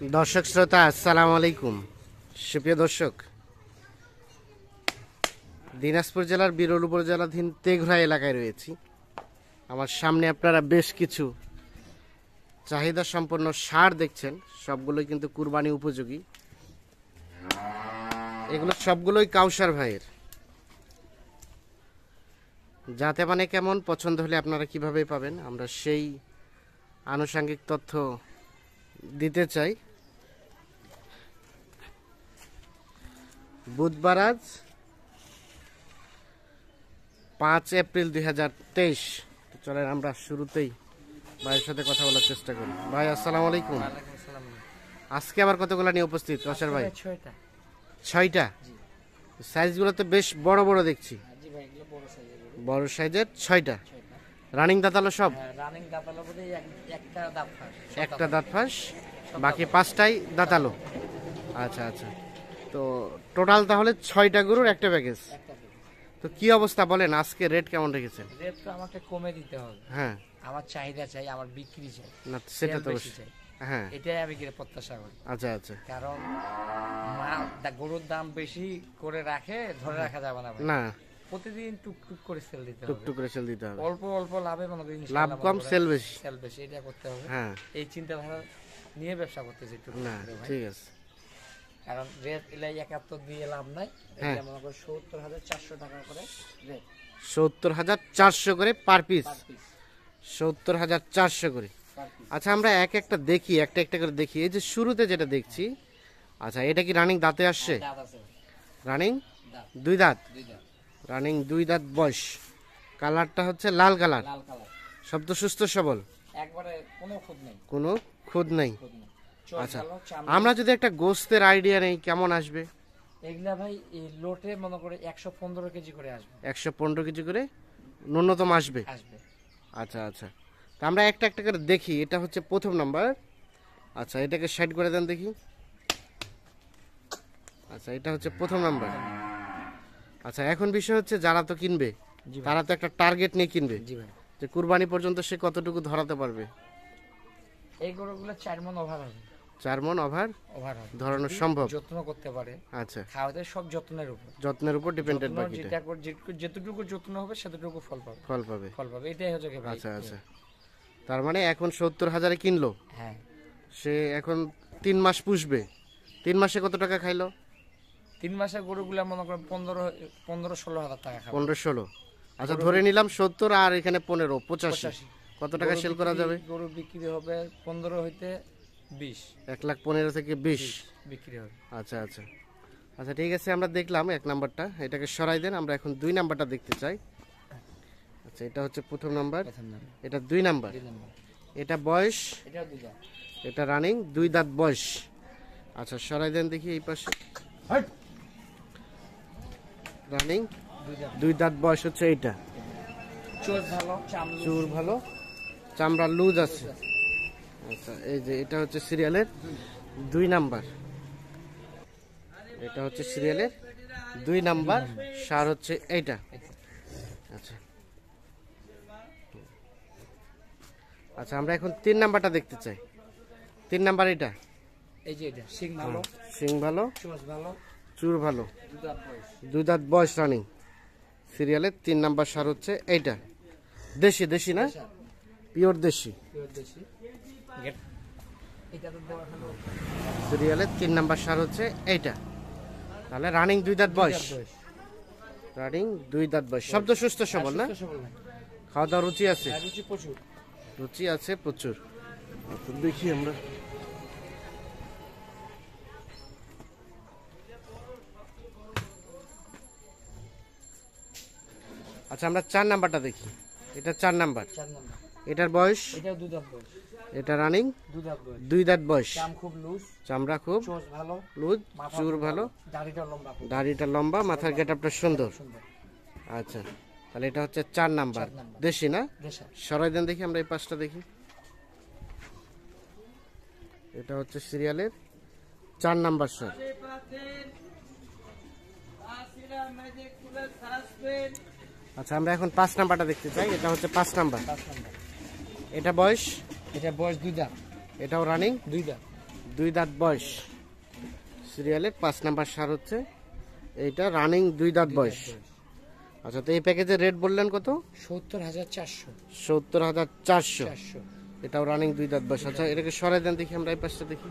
दर्शक श्रोता अस्सलामु आलैकुम सुप्रिय दर्शक दिनाजपुर জেলার বিরল উপজেলাধীন তেঘরা এলাকায় রয়েছি। আমার সামনে আপনারা বেশ কিছু চাহিদা সম্পন্ন ষাঁড় দেখছেন, সবগুলোই কিন্তু কুরবানি উপযোগী। এগুলো সবগুলোই কাউসার ভাইয়ের। যাতে মানে কেমন পছন্দ হলে আপনারা কিভাবে পাবেন আমরা সেই আনুষঙ্গিক তথ্য দিতে চাই। বুধবার আজ 5 এপ্রিল 2023। চলেন আমরা শুরুতেই ভাইয়ের সাথে কথা বলার চেষ্টা করি। ভাই আসসালামু আলাইকুম। আজকে আবার কতগুলো নিয়ে উপস্থিত কাউসার ভাই? 6টা। সাইজগুলো তো বেশ বড় বড় দেখছি। বড় সাইজের 6টা। রানিং দাঁতালো সব? রানিং দাঁতালো বলে একটা দাঁত ফাঁস, বাকি 5টাই দাঁতালো। আচ্ছা আচ্ছা, তো টোটাল তাহলে 6টা গরুর একটা প্যাকেজ। তো কি অবস্থা বলেন, আজকে রেট কেমন রেখেছেন? রেট তো আমাকে কমে দিতে হবে। হ্যাঁ, আমার চাহিদা চাই, আমার বিক্রি চাই, না সেটা তো চাই। হ্যাঁ, এটাই আমি প্রত্যাশা করি। আচ্ছা আচ্ছা, কারণ গরুর দাম বেশি করে রাখে ধরে রাখা যাবে না। না, প্রতিদিন টুকটুক করে সেল দিতে হবে। টুকটুক করে সেল দিতে হবে। অল্প অল্প লাভে মনে করি লাভ কম সেল বেশি। সেল বেশি, এটা করতে হবে। হ্যাঁ, এই চিন্তাধারা নিয়ে ব্যবসা করতেছি। না ঠিক আছে। কারণ রেট এলাই 71 দিয়ে লাভ নাই। এটা মনে করো 70,400 টাকা করে রেট। 70,400 করে পার পিস। 70,400 করে। আচ্ছা, আমরা এক একটা দেখি, একটা একটা করে দেখি। এই যে শুরুতে যেটা দেখছি, আচ্ছা এটা কি রানিং দাঁতে আসছে? দাঁত আছে। রানিং 2 দাঁত। 2 দাঁত। রানিং 2 দাঁত বয়স। কালারটা হচ্ছে লাল কালার। লাল কালার। সব তো সুস্থ সবল, একবারে কোনো খুদ নেই। কোনো খুদ নেই। আচ্ছা, আচ্ছা, আমরা যদি একটা গোস্তের আইডিয়া নেই কেমন আসবে? এগুলা ভাই এই লোটে মনে করে 115 কেজি করে আসবে। 115 কেজি করে ন্যূনতম আসবে। আচ্ছা আচ্ছা, তা আমরা একটা একটা করে দেখি। এটা হচ্ছে প্রথম নাম্বার। আচ্ছা, এটাকে সাইড করে দেন দেখি। আচ্ছা, এটা হচ্ছে প্রথম নাম্বার। আচ্ছা, এখন বিষয় হচ্ছে যারা তো কিনবে তারা তো একটা টার্গেট নিয়ে কিনবে। জি ভাই, যে কুরবানি পর্যন্ত সে কতটুকু ধরাতে পারবে? এই গরুগুলো 4 মণ ওভার হবে। 4 মণ ওভার হবে, ধরানো সম্ভব। যত্ন করতে পারে। আচ্ছা, খাওয়াতে সব যত্নের উপর ডিপেন্ডেন্ট। বাকি যেটুকু যত্ন হবে সেতটুকু ফল পাবে। এটাই হচ্ছে কি ভাই। আচ্ছা আচ্ছা, তার মানে এখন 70,000-এ কিনলো। হ্যাঁ, সে এখন 3 মাস পুষবে। 3 মাসে কত টাকা খাইলো? 3 মাসের গরুগুলা মনে করেন 15-16 হাজার টাকা খাবে। 15-16। আচ্ছা, ধরে নিলাম 70 আর এখানে 15, 85। কত টাকা সেল করা যাবে? গরু বিক্রি হবে 15 হইতে 20। 1,15,000 থেকে 20 বিক্রি হবে। আচ্ছা আচ্ছা আচ্ছা, ঠিক আছে। আমরা দেখলাম 1 নাম্বারটা, এটাকে সরাই দেন। আমরা এখন 2 নাম্বারটা দেখতে চাই। আচ্ছা, এটা হচ্ছে প্রথম নাম্বার, এটা 2 নাম্বার। এটা বয়স, এটা রানিং 2 দাঁত বয়স। আচ্ছা, সরাই দেন দেখি এই পাশে। রানিং 2 দাঁত বয়স হচ্ছে এইটা। চুর ভালো, চামড়া লুজ আছে। আচ্ছা, এই যে এটা হচ্ছে সিরিয়ালের 2 নাম্বার। এটা হচ্ছে সিরিয়ালের 2 নাম্বার। সার হচ্ছে এইটা। আচ্ছা আচ্ছা, আমরা এখন 3 নাম্বারটা দেখতে চাই। 3 নাম্বার এটা। এই যে এটা সিং ভালো, সিং ভালো, চোজ ভালো, চুর ভালো, 2 দাঁত বয়স। 2 দাঁত বয়স রানিং। সিরিয়ালের 3 নাম্বার সার হচ্ছে এইটা। দেশি, দেশি না পিওর দেশি। সিরিয়ালের 3 নাম্বার সার হচ্ছে এইটা। তাহলে রানিং 2 দাঁত বয়স। রানিং 2 দাঁত বয়স। শব্দ সুস্থ সবল না? খাওয়া দাওয়া রুচি আছে? রুচি আছে প্রচুর। দেখি আমরা। আচ্ছা, আমরা 4 নাম্বারটা দেখি। এটা 4 নাম্বার। এটার বয়স, এটাও 2 দাঁত বয়স। এটা রানিং 2 দাঁত বয়স। 2 দাঁত বয়স। খুব লুজ, চামড়া খুব চোজ ভালো, লুজ, চুর ভালো, দাড়িটা লম্বা, মাথার গেটআপটা সুন্দর। আচ্ছা, তাহলে এটা হচ্ছে 4 নাম্বার। দেশি না? সরাই দেন দেখি, আমরা এই পাশটা দেখি। এটা হচ্ছে সিরিয়ালের 4 নাম্বার স্যার। আচ্ছা, আমরা এখন 5 নাম্বারটা দেখতে চাই। এটা হচ্ছে 5 নাম্বার। এটা বয়স, এটা বয়স 2 দাঁত। এটাও রানিং 2 দাঁত। 2 দাঁত বয়স, সিরিয়ালের 5 নাম্বার সার হচ্ছে এইটা, রানিং 2 দাঁত বয়স। আচ্ছা, তো এই প্যাকেজের রেট বললেন কত? 70,400। 70,400। 400। এটাও রানিং 2 দাঁত বয়স। আচ্ছা, এটাকে সরাই দেন দেখি, আমরা এই পাশটা দেখি।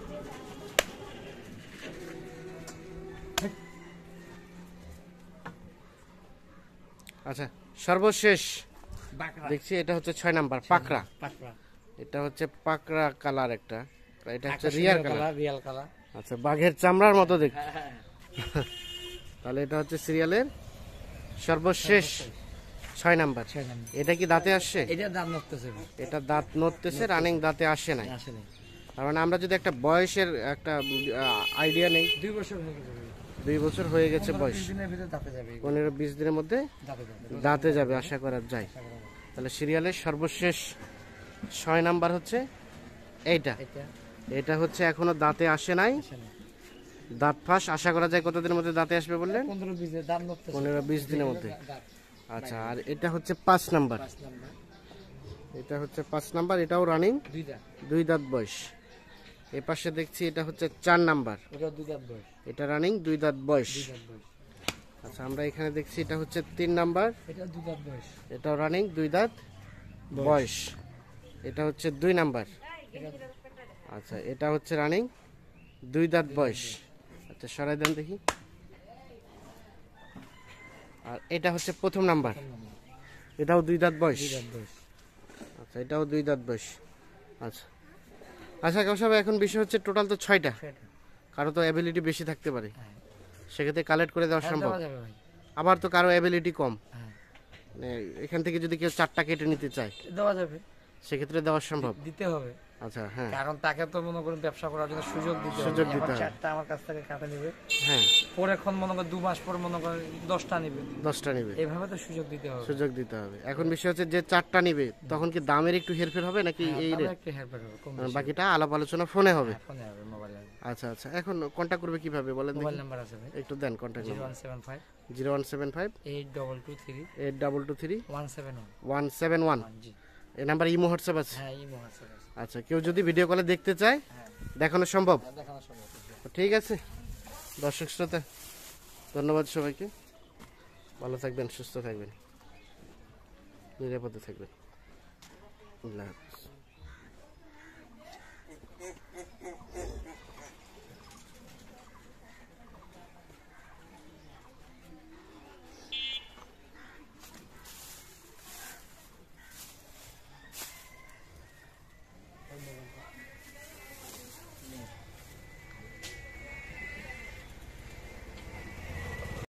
আচ্ছা, সর্বশেষ বাকরা। দেখছি এটা হচ্ছে 6 নাম্বার পাকড়া। পাকড়া। এটা হচ্ছে পাকড়া কালার একটা, এটা হচ্ছে আকাশি রিয়ার কালার। Real colour. আচ্ছা, বাঘের চামড়ার মতো দেখতে। হ্যাঁ। তাহলে এটা হচ্ছে সিরিয়ালের সর্বশেষ 6 নাম্বার। 6 নাম্বার। এটা কি দাঁতে আসছে? এটা দাম নড়তেছে ভাই। এটা দাঁত নড়তেছে, রানিং দাঁতে আসে নাই। আসলে তার মানে আমরা যদি একটা বয়সের একটা আইডিয়া নেই, 2 বছর হয়ে গেছে ভাই। 2 বছর হয়ে গেছে বয়স, 20 দিনের ভিতরে দাঁতে যাবে। 15-20 দিনের মধ্যে দাঁতে যাবে। দাঁতে যাবে আশা করা যায়। তাহলে সিরিয়ালের সর্বশেষ 6 নাম্বার হচ্ছে এইটা। এটা এটা হচ্ছে এখনো দাঁতে আসে নাই, আসলে দাঁত ফাঁস। আশা করা যায় কতদিনের মধ্যে দাঁতে আসবে বললেন? 15-20 দিনের দাম নড়তেছে। 15-20 দিনের মধ্যে। দাঁত। আচ্ছা, আর এটা হচ্ছে 5 নাম্বার। 5 নাম্বার। এটা হচ্ছে 5 নাম্বার, এটাও রানিং 2 দাঁত। 2 দাঁত বয়স। এই পাশে দেখছি এটা হচ্ছে 4 নাম্বার, ওটা 2 দাঁত বয়স। এটা রানিং 2 দাঁত বয়স। 2 দাঁত বয়স। আচ্ছা, আমরা এখানে দেখছি এটা হচ্ছে 3 নাম্বার, এটা 2 দাঁত বয়স। এটাও রানিং 2 দাঁত বয়স। এটা হচ্ছে 2 নাম্বার। এটা আচ্ছা, এটা হচ্ছে রানিং 2 দাঁত বয়স। আচ্ছা, সরাই দেন দেখি। আর এটা হচ্ছে প্রথম নাম্বার, এটাও 2 দাঁত বয়স। 2 দাঁত বয়স। আচ্ছা, এটাও 2 দাঁত বয়স। আচ্ছা আচ্ছা, কাউসাব এখন বিষয় হচ্ছে টোটাল তো 6টা, সেটা। কারো তো অ্যাবিলিটি বেশি থাকতে পারে, হ্যাঁ। সেক্ষেত্রে কালেক্ট করে দেওয়া সম্ভব। দেওয়া যাবে ভাই। আবার তো কারো অ্যাবিলিটি কম, হ্যাঁ। মানে এখান থেকে যদি কেউ 4টা কেটে নিতে চায় দেওয়া যাবে। সেক্ষেত্রে দেওয়া সম্ভব। দিতে হবে। আচ্ছা, হ্যাঁ কারণ তাকে তো মনে করেন ব্যবসা করার জন্য সুযোগ দিতে হবে। সুযোগ দিতে এখন হবে। 4টা আমার কাছ থেকে কাটে নেবে। হ্যাঁ, পরে এখন মনে করেন 2 মাস পর মনে করেন 10টা নেবে। 10টা নিবে, এইভাবে তো সুযোগ দিতে হবে। সুযোগ দিতে হবে। এখন বিষয় হচ্ছে যে 4টা নিবে তখন কি দামের একটু হেরফের হবে নাকি এই তাহলে রেট? একটু হেল্প হবে, কম বাকিটা আলাপ আলোচনা ফোনে হবে। ফোনে হবে, মোবাইলে হবে। আচ্ছা আচ্ছা, এখন কন্ট্যাক্ট করবে কিভাবে বলেন মোবাইল দেখি? নাম্বার আছে ভাই, একটু দেন কন্ট্যাক্ট নাম্বার। 0175 0175 8223 8223 171। 171। জি। এই নাম্বার ইমো হোয়াটসঅ্যাপ আছে? হ্যাঁ, এই মহাসব আছে। আচ্ছা, কেউ যদি ভিডিও কলে দেখতে চায় হ্যাঁ, দেখানো সম্ভব? দেখানো সম্ভব। ঠিক আছে দর্শক শ্রোতা, ধন্যবাদ সবাইকে। ভালো থাকবেন, সুস্থ থাকবেন, নিরাপদে থাকবেন। আল্লাহ হাফেজ।